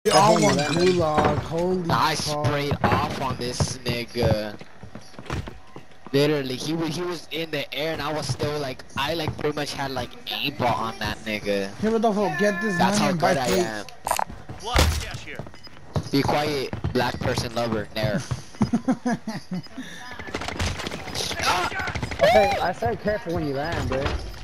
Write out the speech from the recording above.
all want gulag. Holy I fuck. sprayed off on this nigga. Literally, he was in the air and I was still like, I like pretty much had like aimbot on that nigga. Here, Rodolfo, get this That's money how and buy good I am. plates. Be quiet, black person lover. There. I said careful when you land, bro.